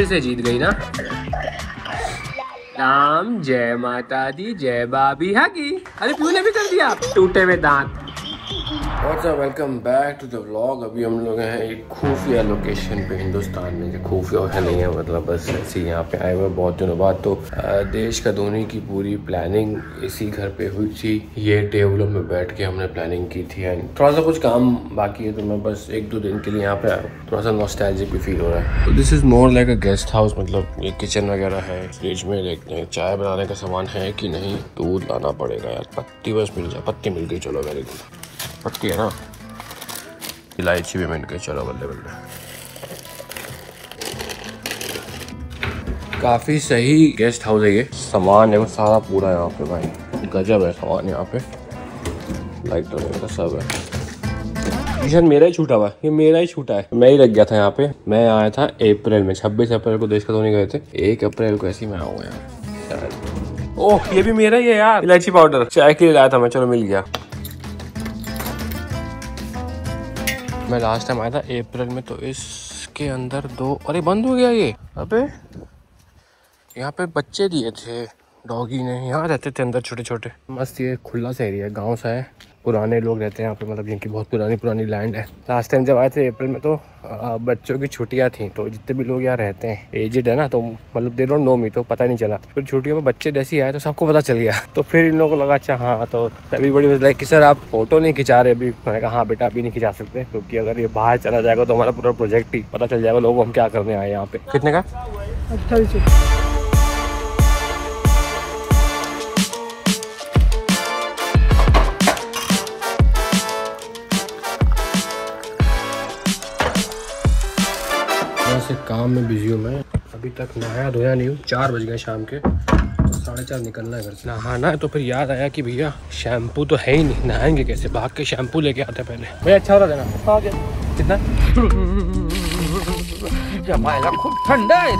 फिर से जीत गई ना। राम जय माता दी जय बाबी हागी। अरे तूने भी कर दिया टूटे हुए दांत। Welcome back to the vlog. अभी हम लोग हैं एक खुफिया लोकेशन पे हिंदुस्तान में, जो खुफिया है नहीं है, मतलब बस ऐसे ही यहाँ पे आए हुए बहुत दिनों बाद। तो देश का धोनी की पूरी प्लानिंग इसी घर पे हुई थी। ये टेबलों में बैठ के हमने प्लानिंग की थी एंड थोड़ा सा कुछ काम बाकी है, तो मैं बस 1-2 दिन के लिए यहाँ पे आया। थोड़ा सा नॉस्टैल्जिक भी फील हो रहा है। तो this is more like a guest house, मतलब ये किचन वगैरह है। फ्रिज में देखते हैं चाय बनाने का सामान है कि नहीं। दूध लाना पड़ेगा यार, पत्ती बस मिल जाए। पत्ती मिल गई, चलो वेरी गुड। पत्ती है ना, इलायची भी मिल गई, चलो बल्ले बल्ले। काफ़ी सही गेस्ट हाउस है ये। सामान है वो सारा पूरा यहाँ पे भाई, गजब है सामान यहाँ पे। लाइट वगैरह सब है। मिशन मेरा ही छूटा हुआ है, ये मेरा ही छूटा है। मैं ही रख गया था यहाँ पे। मैं आया था अप्रैल में, 26 अप्रैल को देश का धोनी गए थे। 1 अप्रैल को ऐसे ही मैं आऊँगा यार शायद। ओह ये भी मेरा ही है यार, इलायची पाउडर चाय के लिए लाया था मैं, चलो मिल गया। मैं लास्ट टाइम आया था अप्रैल में, तो इसके अंदर 2, अरे बंद हो गया ये। अबे यहाँ पे बच्चे दिए थे डॉगी ने, यहाँ रहते थे अंदर छोटे छोटे। मस्त ये खुला सा एरिया है, गांव सा है। पुराने लोग रहते हैं यहाँ पे, मतलब जिनकी बहुत पुरानी लैंड है। लास्ट टाइम जब आए थे अप्रैल में तो बच्चों की छुट्टियाँ थी, तो जितने भी लोग यहाँ रहते हैं एजेड है ना, तो मतलब दे डोंट नो मी, तो पता नहीं चला। फिर छुट्टियों में बच्चे जैसे ही आए तो सबको पता चल गया। तो फिर इन लोगों को लगा अच्छा हाँ, तो तभी बड़ी लाइक कि सर आप फोटो नहीं खिंचा रहे अभी। मैंने कहा हाँ बेटा अभी नहीं खिंचा सकते, क्योंकि अगर ये बाहर चला जाएगा तो हमारा पूरा प्रोजेक्ट ही पता चल जाएगा लोगों को हम क्या करने आए यहाँ पे। कितने का? 28। से काम में बिजी हूँ मैं, अभी तक नहाया धोया नहीं हूँ। 4 बज गए शाम के, 4:30 निकलना है घर से। नहाना है तो फिर याद आया कि भैया शैम्पू तो है ही नहीं, नहाएंगे कैसे? भाग के शैम्पू लेके आते हैं पहले। भैया अच्छा हो रहा देना। आ गया। कितना? खूब ठंडा है।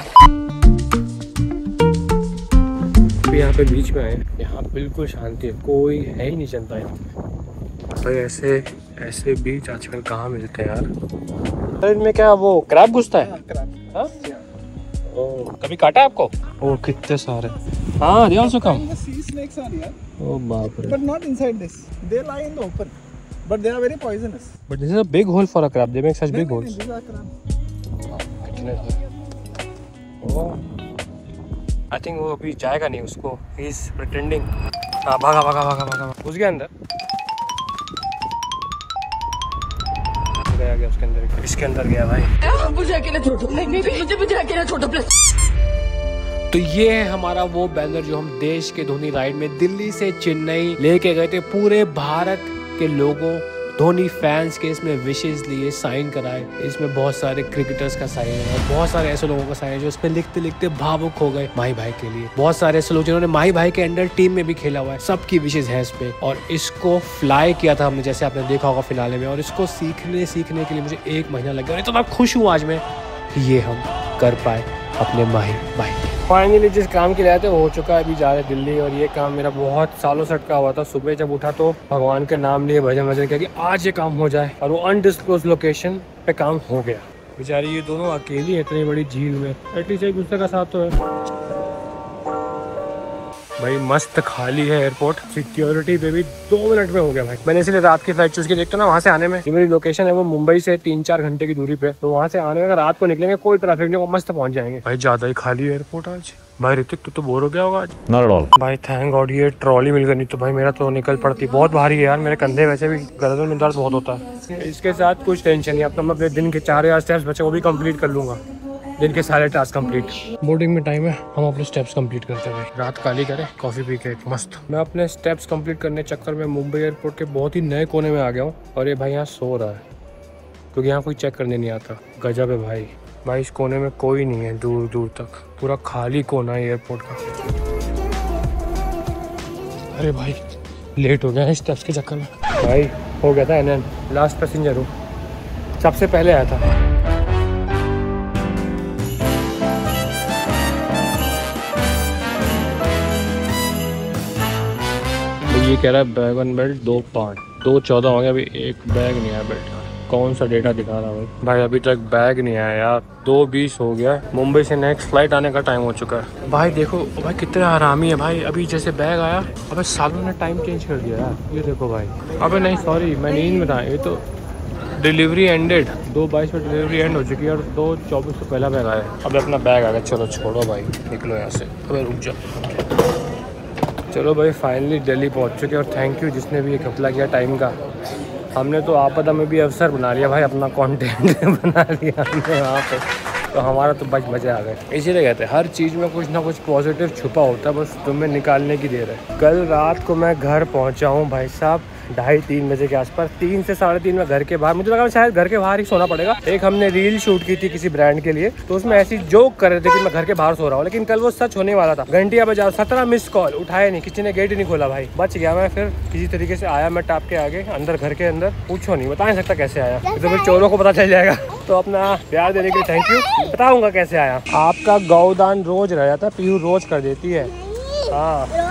यहाँ पे बीच में आए, यहाँ बिल्कुल शांति है, कोई है ही नहीं चलता यहाँ पे। ऐसे बीच आजकल कहाँ मिलते हैं यार। इनमें क्या वो क्रैब घुसता है? हाँ? कभी काटा है आपको? ओ कितने सारे। हाँ they also come. Sea snakes are here. Oh बाप रे. But not inside this. They lie in the open. But they are very poisonous. But this is a big hole for a crab. They make such big holes. These are crab. कितने सारे? Oh. I think वो अभी जाएगा नहीं उसको. He is pretending. हाँ भागा. घुस गया अंदर. गया उसके अंदर, इसके अंदर गया भाई। मुझे अकेला छोड़ो, मुझे अकेला छोड़ो प्लीज। तो ये है हमारा वो बैनर जो हम देश के धोनी राइड में दिल्ली से चेन्नई लेके गए थे। पूरे भारत के लोगों, धोनी फैंस के इसमें विशेष लिए, साइन कराए। इसमें बहुत सारे क्रिकेटर्स का साइन है और बहुत सारे ऐसे लोगों का साइन है जो इसमें लिखते लिखते भावुक हो गए माही भाई के लिए। बहुत सारे ऐसे लोग जिन्होंने माही भाई के अंडर टीम में भी खेला हुआ है, सबकी विशेष है इस पे। और इसको फ्लाई किया था हमने, जैसे आपने देखा होगा फिनाले में। और इसको सीखने के लिए मुझे 1 महीना लग गया। और इतना खुश हूँ आज मैं कि ये हम कर पाए अपने माही भाई। फाइनली जिस काम के लिए आए थे वो हो चुका है, अभी जा रहे दिल्ली। और ये काम मेरा बहुत सालों से अटका हुआ था। सुबह जब उठा तो भगवान के नाम लिए भजन किया कि आज ये काम हो जाए, और वो अनडिस्क्लोज लोकेशन पे काम हो गया। बेचारी ये दोनों अकेली है इतनी बड़ी झील में, एटलीस्ट एक दूसरे का साथ तो है भाई। मस्त खाली है एयरपोर्ट, सिक्योरिटी पे भी 2 मिनट में हो गया भाई। मैंने इसलिए रात की फ्लाइट चूज की। देखते ना वहाँ से आने में, मेरी लोकेशन है वो मुंबई से 3-4 घंटे की दूरी पे, तो वहाँ से आने में अगर रात को निकलेंगे कोई ट्रैफिक नहीं, मस्त पहुँच जाएंगे भाई। ज्यादा ही खाली एयरपोर्ट आज भाई। ऋतिक तू तो बोर हो गया होगा आज। नॉट एट ऑल भाई, थैंक गॉड ये ट्रॉली मिल गई, नहीं तो भाई मेरा तो निकल पड़ती। बहुत भारी है यार, मेरे कंधे वैसे भी गर्दन में दर्द बहुत होता है। इसके साथ कुछ टेंशन नहीं, अब तो मैं अपने दिन के 4000 स्टेप्स बचे वो भी कंप्लीट कर लूंगा। दिन के सारे टास्क कंप्लीट। बोर्डिंग में टाइम है, हम अपने स्टेप्स कंप्लीट करते हैं। रात काली करें, कॉफी पी के मस्त। मैं अपने स्टेप्स कंप्लीट करने चक्कर में मुंबई एयरपोर्ट के बहुत ही नए कोने में आ गया हूँ। और ये भाई यहाँ सो रहा है क्योंकि यहाँ कोई चेक करने नहीं आता। गजब है भाई। इस कोने में कोई नहीं है, दूर दूर तक पूरा खाली कोना है एयरपोर्ट का। अरे भाई लेट हो गया है स्टेप्स के चक्कर में भाई। हो गया था एनएन, लास्ट पैसेंजर हूँ, सबसे पहले आया था। ये कह रहा है बैग 1 बेल्ट 2 5 2 14 हो गया, अभी 1 बैग नहीं आया बेल्ट का। कौन सा डेटा दिखा रहा है भाई? अभी तक बैग नहीं आया यार, 2:20 हो गया। मुंबई से नेक्स्ट फ्लाइट आने का टाइम हो चुका है। भाई देखो भाई कितने आरामी है भाई। अभी जैसे बैग आया, अबे सालों ने टाइम चेंज कर दिया यार। ये देखो भाई, अबे नहीं सॉरी मैं नींद में था। ये तो डिलीवरी एंडेड, 2:22 में डिलीवरी एंड हो चुकी है और 2:24 को पहला बैग आया। अब अपना बैग आ गया। चलो छोड़ो भाई, निकलो यहाँ से। अबे रुक जाओ। चलो भाई फाइनली दिल्ली पहुँच चुके और थैंक यू जिसने भी ये घपला किया टाइम का। हमने तो आपदा में भी अवसर बना लिया भाई, अपना कंटेंट बना लिया हमने वहाँ पे। तो हमारा तो बच मज़े आ गए। इसीलिए कहते हैं हर चीज़ में कुछ ना कुछ पॉजिटिव छुपा होता है, बस तुम्हें निकालने की देर है। कल रात को मैं घर पहुँचा हूँ भाई साहब 2:30-3 बजे के आसपास। 3 से 3:30 में घर के बाहर, मुझे लगा शायद घर के बाहर ही सोना पड़ेगा। एक हमने रील शूट की थी किसी ब्रांड के लिए, तो उसमें ऐसी जोक कर रहे थे कि मैं घर के बाहर सो रहा हूँ, लेकिन कल वो सच होने वाला था। घंटिया बजाओ, 17 मिस कॉल, उठाया नहीं, किसी ने गेट ही नहीं खोला भाई। बच गया मैं। फिर किसी तरीके से आया मैं टाप के आगे अंदर, घर के अंदर। पूछो नहीं, बता नहीं सकता कैसे आया, तो फिर चोरों को पता चल जाएगा। तो अपना प्यार देने के लिए थैंक यू। बताऊंगा कैसे आया। आपका गौदान रोज रह जाता है, पीहू रोज कर देती है। हाँ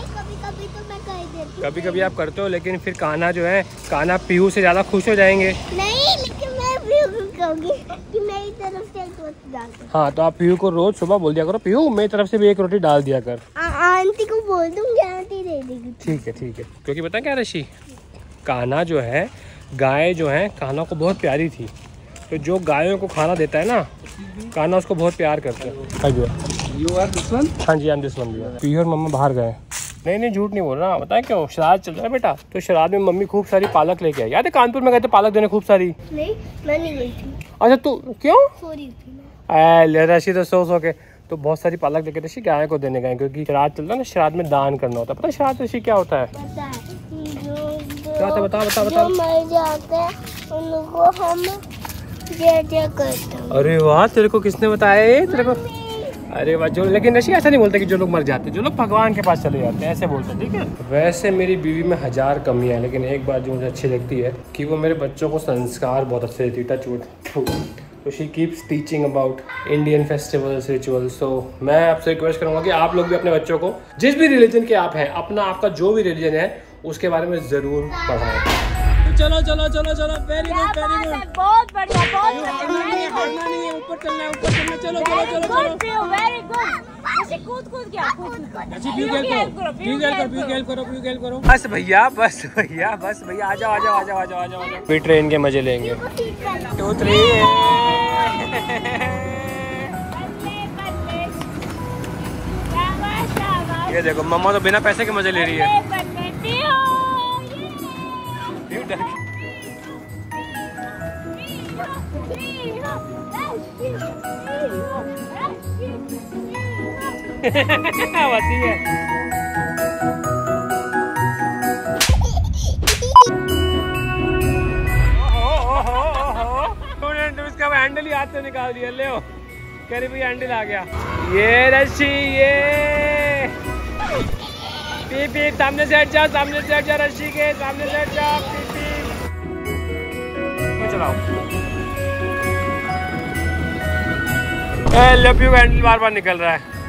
कभी कभी आप करते हो, लेकिन फिर कान्हा जो है, कान्हा पीहू से ज्यादा खुश हो जाएंगे। नहीं, लेकिन मैं पीहू को कहूंगी कि मेरी तरफ से एक रोटी डाल दो। हाँ तो आप पीहू को रोज सुबह बोल दिया करो, पीहू मेरी तरफ से भी एक रोटी डाल दिया कर। आंटी को बोल दूंगी, आंटी दे देगी। ठीक है ठीक है। क्योंकि पता क्या ऋषि, कान्हा जो है, गाय जो है कान्हा को बहुत प्यारी थी। तो जो गायों को खाना देता है ना, कान्हा उसको बहुत प्यार करते हैं। You are this one? हाँ जी, हम दिस वन। पीहू और मम्मा बाहर गए। नहीं झूठ नहीं बोल रहा, बताए क्यों, श्राद्ध चल रहा है बेटा। तो श्राद्ध में मम्मी खूब सारी पालक लेके आई। याद है कानपुर में गए थे पालक देने खूब सारी? नहीं, मैं नहीं गई थी। अच्छा तू क्यों? सो रही थी मैं। रशी तो सो के तो बहुत सारी पालक लेके ऋषि गाय को देने गए, क्योंकि श्राद्ध चल रहा है ना, श्राद्ध में दान करना होता है। पता है श्राद्ध ऋषि क्या होता है? पता है, क्या होता है? बता। जो मर जाते हैं उनको हम जय करते हैं। अरे वाह, तेरे को किसने बताया ये? तेरे को? अरे वाह। जो लेकिन ऋषि ऐसा नहीं बोलते कि जो लोग मर जाते हैं, जो लोग भगवान के पास चले जाते हैं ऐसे बोलते हैं, ठीक है। वैसे मेरी बीवी में 1000 कमियां हैं, लेकिन एक बात जो मुझे अच्छी लगती है कि वो मेरे बच्चों को संस्कार बहुत अच्छे देती है। तो she keeps teaching about Indian festivals, rituals. तो मैं आपसे रिक्वेस्ट करूँगा कि आप लोग भी अपने बच्चों को जिस भी रिलीजन के आप हैं, आपका जो भी रिलीजन है उसके बारे में ज़रूर पढ़ाएं। चलो वेरी गुड वेरी गुड, बहुत बढ़िया, बहुत बढ़िया। ऊपर चलना है, चलो वेरी गुड। ऐसे कूद गया, प्यू करो। बस भैया आ जाओ। फिर ट्रेन के मजे लेंगे। 2 3 ये देखो मम्मा तो बिना पैसे के मजे ले रही है। वसी है। इसका हैंडल ही हाथ से निकाल दिया। ले कह रही भाई हैंडल आ गया। ये रशी, ये पीप सामने से हट जा रशी के सामने से हट जा। चलाओ। लव यू हैंडल बार निकल रहा है।